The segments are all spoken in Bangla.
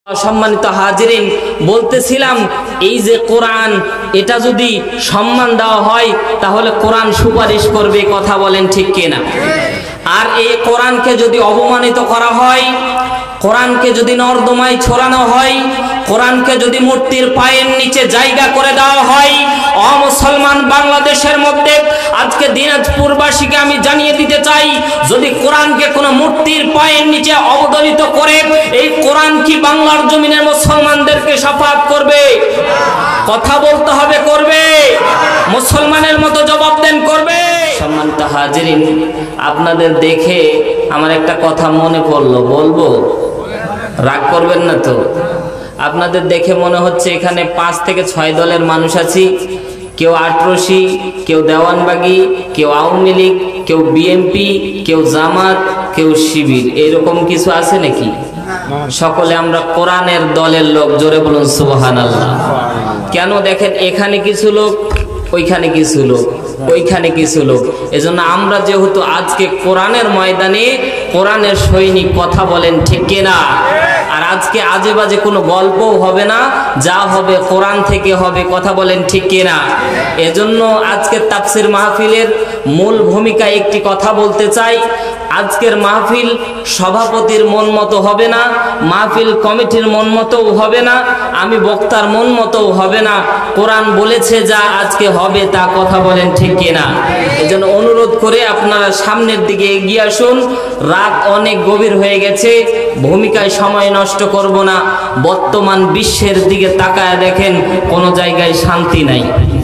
সম্মানিত হাজিরিন, বলতেছিলাম এই যে কোরআন, এটা যদি সম্মান দেওয়া হয় তাহলে কোরআন সুপারিশ করবে, কথা বলেন ঠিক কিনা? আর এই কোরআনকে যদি অবমানিত করা হয়, কোরআনকে যদি নর্দমায় ছড়ানো হয়, কোরআনকে যদি মূর্তির পায়ের নিচে জায়গা করে দেওয়া হয়, অমুসলমান বাংলাদেশের মধ্যে আজকে দিনাজপুরবাসীকে আমি জানিয়ে দিতে চাই, যদি কোরআনকে কোনো মূর্তির পায়ের নিচে অবদলিত করে, এই কোরআন কি বাংলার জমিনের মুসলমানদেরকে শাফাত করবে? কথা বলতে হবে, করবে? মুসলমানের মতো জবাব দেন, করবে? সম্মানিত হাজিরিন, আপনাদের দেখে আমার একটা কথা মনে পড়লো, বলবো? রাগ করবেন না তো? আপনাদের দেখে মনে হচ্ছে এখানে 5 থেকে 6 দলের মানুষ আছি। কেউ আটরশি, কেউ দেওয়ানবাগি, কেউ আওয়ামী লীগ, কেউ বিএনপি, কেউ জামাত, কেউ শিবির, এরকম কিছু আছে নাকি? সকলে আমরা কোরআনের দলের লোক। জোরে বলুন সুবহানাল্লাহ। কেন? দেখেন, এখানে কিছু লোক, ওইখানে কিছু লোক, ওইখানে কিছু লোক। এজন্য আমরা যেহেতু আজকে কোরআনের ময়দানে কোরআনের সৈনিক, কথা বলেন ঠিক কিনা? আর আজকে আজে বাজে কোনো গল্পও হবে না, যা হবে কোরআন থেকে হবে, কথা বলেন ঠিক কিনা? এজন্য আজকে তাফসীর মাহফিলের মূল ভূমিকা একটি কথা বলতে চাই। আজকের মাহফিল সভাপতির মন মতো হবে না, মাহফিল কমিটির মন মতোও হবে না, আমি বক্তার মন মতোও হবে না। কোরআন বলেছে যা আজকে হবে তা, কথা বলেন ঠিক কিনা? এজন্য অনুরোধ করে আপনারা সামনের দিকে এগিয়ে আসুন। রাত অনেক গভীর হয়ে গেছে, ভূমিকায় সময় নষ্ট করব না। বর্তমান বিশ্বের দিকে তাকায় দেখেন, কোনো জায়গায় শান্তি নাই।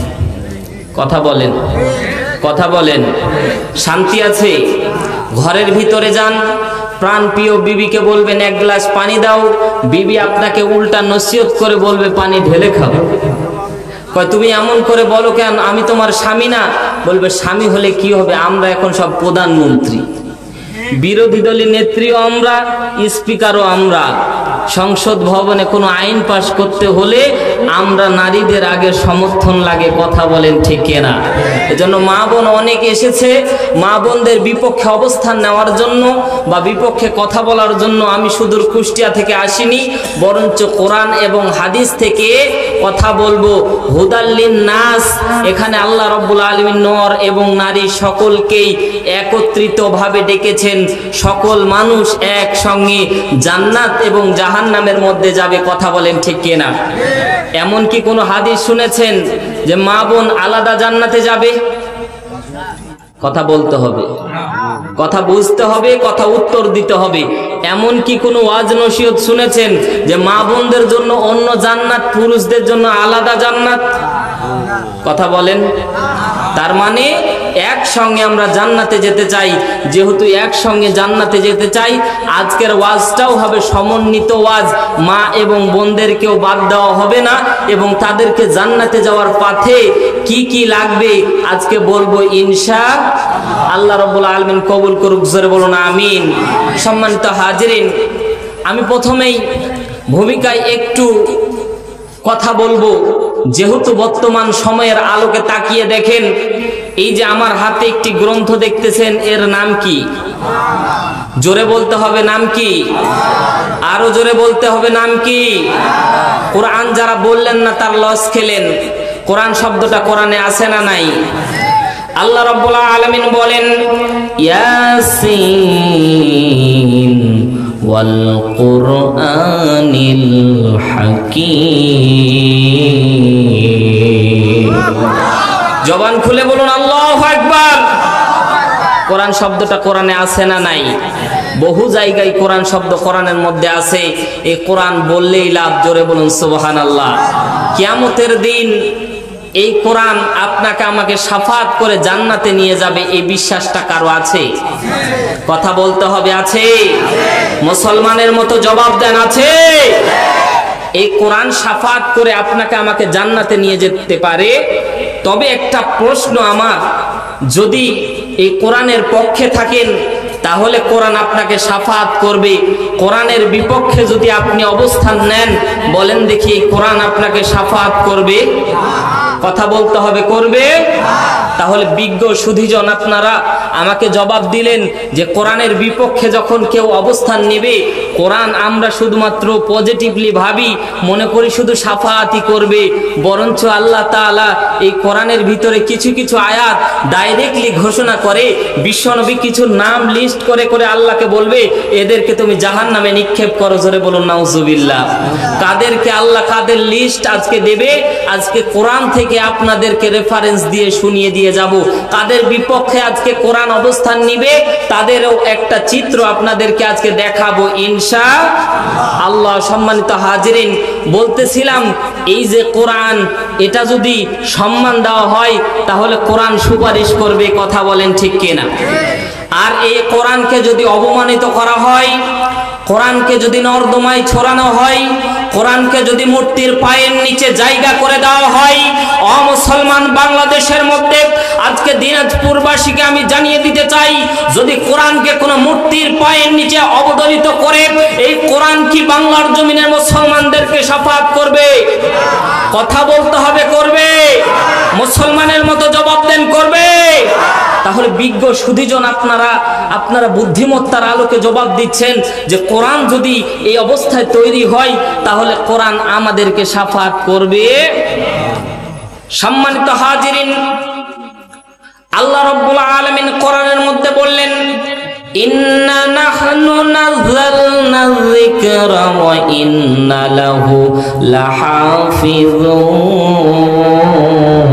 কথা বলেন, কথা বলেন। শান্তি আছে? ঘরের ভিতরে যান, প্রাণপ্রিয় বিবিকে বলবেন 1 গ্লাস পানি দাও, বিবি আপনাকে উল্টা নসিহত করে বলবে পানি ঢেলে খাও। কয় তুমি এমন করে বলো কেন? আমি তোমার স্বামী না? বলবে স্বামী হলে কি হবে, আমরা এখন সব প্রধানমন্ত্রী, বিরোধী দলের নেত্রীও আমরা, স্পিকারও আমরা। সংসদ ভবনে কোনো আইন পাশ করতে হলে আমরা নারীদের আগে সমর্থন লাগে, কথা বলেন ঠিক কিনা? এজন্য মা বোন অনেক এসেছে, মা বোনদের বিপক্ষে অবস্থান নেওয়ার জন্য বা বিপক্ষে কথা বলার জন্য আমি সুদূর কুষ্টিয়া থেকে আসিনি, বরঞ্চ কোরআন এবং হাদিস থেকে কথা বলবো। হুদাল্লিন নাস, এখানে আল্লাহ রাব্বুল আলামিন নর এবং নারী সকলকেই একত্রিতভাবে ডেকেছেন। সকল মানুষ একসঙ্গে জান্নাত এবং জাহান্নামের মধ্যে যাবে, কথা বলেন ঠিক কিনা? এমন কি কোনো হাদিস শুনেছেন যে মা বোন আলাদা জান্নাতে যাবে? কথা বলতে হবে, কথা বুঝতে হবে, কথা উত্তর দিতে হবে। এমন কি কোনো ওয়াজ নসিহত শুনেছেন যে মা বোনদের জন্য অন্য জান্নাত, পুরুষদের জন্য আলাদা জান্নাত? কথা বলেন। তার মানে একসঙ্গে আমরা জান্নাতে যেতে চাই। যেহেতু একসঙ্গে জান্নাতে যেতে চাই, আজকের ওয়াজটাও হবে সমন্বিত ওয়াজ। মা এবং বোনদেরকেও বাদ দেওয়া হবে না, এবং তাদেরকে জান্নাতে যাওয়ার পথে কি কি লাগবে আজকে বলবো ইনশাআল্লাহ। আল্লাহ রাব্বুল আলামিন কবুল করুক, জোরে বলুন আমিন। সম্মানিত হাজিরিন, আমি প্রথমেই ভূমিকায় একটু কথা বলবো। যেহেতু বর্তমান সময়ের আলোকে তাকিয়ে দেখেন, এই যে আমার হাতে একটি গ্রন্থ দেখতেছেন, এর নাম কি? জোরে বলতে হবে, নাম কি? আরো জোরে বলতে হবে, নাম কি? কোরআন যারা বললেন না তার লস খেলেন। কোরআন শব্দটা কোরআনে আছে না নাই? আল্লাহ রাব্বুল আলামিন বলেন, ইয়াসিন ওয়াল কুরআনিল হাকীম। জবান খুলে বলুন আল্লাহু আকবার। কোরআন শব্দটা কোরআনে আছে না নাই? বহু জায়গায় কোরআন শব্দ কোরআনের মধ্যে আছে। এই কোরআন বললেই লাভ, জোরে বলুন সুবহানাল্লাহ। কিয়ামতের দিন এই কোরআন আপনাকে আমাকে শাফাত করে জান্নাতে নিয়ে যাবে, এই বিশ্বাসটা কারো আছে? কথা বলতে হবে, আছে? মুসলমানের মতো জবাব দেন, আছে? এই কোরআন শাফাত করে আপনাকে আমাকে জান্নাতে নিয়ে যেতে পারে। তবে একটা প্রশ্ন আমার, যদি এই কোরআনের পক্ষে থাকেন তাহলে কোরআন আপনাকে শাফাত করবে। কোরআনের বিপক্ষে যদি আপনি অবস্থান নেন, বলেন দেখি কোরআন আপনাকে শাফাত করবে? কথা বলতে হবে, করবে? তাহলে বিজ্ঞ সুধীজন আপনারা আমাকে জবাব দিলেন যে কোরআনের বিপক্ষে যখন কেউ অবস্থান নেবে, কোরআন আমরা শুধুমাত্র পজিটিভলি ভাবি, মনে করি শুধু সাফায়াতই করবে, বরঞ্চ আল্লাহ তাআলা এই কোরআনের ভিতরে কিছু কিছু আয়াত ডাইরেক্টলি ঘোষণা করে, বিশ্বনবী কিছু নাম লিস্ট করে করে আল্লাহকে বলবে এদেরকে তুমি জাহান্নামে নিক্ষেপ করো। জোরে বলুন নাউজুবিল্লাহ। কাদেরকে আল্লাহ কাদের লিস্ট আজকে দেবে, আজকে কোরআন থেকে আপনাদেরকে রেফারেন্স দিয়ে শুনিয়ে দিয়ে যাব। কাদের বিপক্ষে আজকে কোরআন অবস্থান নিবে তাদেরও একটা চিত্র আপনাদেরকে আজকে দেখাবো ইনশাআল্লাহ। সম্মানিত হাজিরিন, বলতেছিলাম এই যে কোরআন, এটা যদি সম্মান দেওয়া হয় তাহলে কোরআন সুপারিশ করবে, কথা বলেন ঠিক কিনা? আর এই কোরআনকে যদি অবমানিত করা হয়, কোরআনকে যদি নর্দমায় ছড়ানো হয়, কোরআনকে যদি মূর্তির পায়ের নিচে জায়গা করে দেওয়া হয়, অমুসলমান বাংলাদেশের মধ্যে আজকে দিনাজপুরবাসীকে আমি জানিয়ে দিতে চাই, যদি কোরআনকে কোনো মূর্তির পায়ের নিচে অবদলিত করে, এই কোরআন কি বাংলার জমিনের মুসলমানদেরকে শাফাত করবে? কথা বলতে হবে, করবে? মুসলমানের মতো জবাব দেন, করবে? তাহলে বিজ্ঞ সুধীজন আপনারা বুদ্ধিমত্তার আলোকে জবাব দিচ্ছেন যে কোরআন যদি এই অবস্থায় তৈরি হয় তাহলে কোরআন আমাদেরকে শাফাত করবে। সম্মানিত হাজিরিন, আল্লাহ রাব্বুল আলামিন কোরআনের মধ্যে বললেন, ইন্না নাহনু নাযালনা যিকরা ওয়া ইন্না লাহু লাহাফিজুন।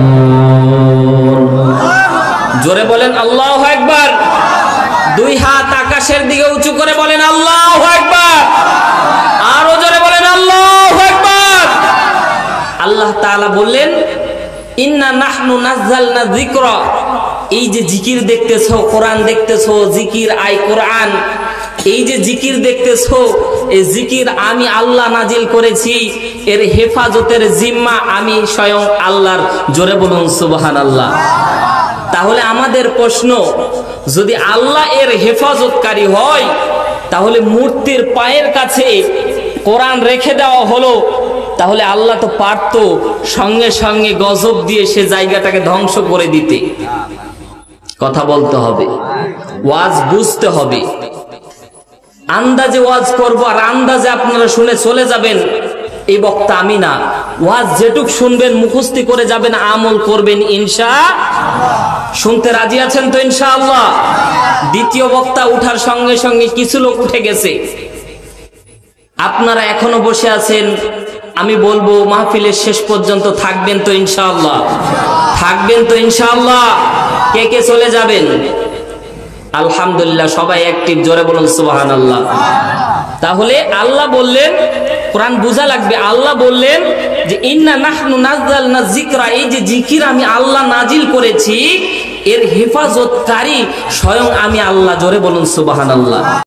জোরে বলেন আল্লাহু আকবার। দুই হাত আকাশের দিকে উঁচু করে বলেন আল্লাহু আকবার। আরো জোরে বলেন আল্লাহু আকবার। আল্লাহ তাআলা বললেন, ইন্না নাহনু নাযালনা যিকরা। এই যে জিকির দেখতেছো, কোরআন দেখতেছো, জিকির আই কোরআন, এই যে জিকির দেখতেছো, এই জিকির আমি আল্লাহ নাজিল করেছি, এর হেফাজতের জিম্মা আমি স্বয়ং আল্লাহর। জোরে বলুন সুবহানাল্লাহ। তাহলে আমাদের প্রশ্ন, যদি আল্লাহ এর হেফাজতকারী হয় তাহলে মূর্তির পায়ের কাছে কোরআন রেখে দেওয়া হলো, তাহলে আল্লাহ তো পারত সঙ্গে সঙ্গে গজব দিয়ে সে জায়গাটাকে ধ্বংস করে দিতে। কথা বলতে হবে, ওয়াজ বুঝতে হবে। আন্দাজে ওয়াজ করবো আর আন্দাজে আপনারা শুনে চলে যাবেন, এই বক্তা আমি না। ওয়াজ যেটুক শুনবেন মুখস্থি করে যাবেন, আমল করবেন ইনশাআল্লাহ। শুনতে রাজি আছেন তো ইনশাআল্লাহ? দ্বিতীয় বক্তা উঠার সঙ্গে সঙ্গে কিছু লোক উঠে গেছে, আপনারা এখনো বসে আছেন। আমি বলবো মাহফিলের শেষ পর্যন্ত থাকবেন তো ইনশাআল্লাহ? থাকবেন তো ইনশাআল্লাহ? কে কে চলে যাবেন? আলহামদুলিল্লাহ, সবাই অ্যাক্টিভ। জোরে বলুন সুবহানাল্লাহ। তাহলে আল্লাহ বললেন, কোরআন বোঝা লাগবে, আল্লাহ বললেন যে ইন্না নাহনু নাযালনা যিকরা, এই যে জিকির আমি আল্লাহ নাজিল করেছি, এর হেফাজতকারী স্বয়ং আমি আল্লাহ। জোরে বলুন সুবহানাল্লাহ।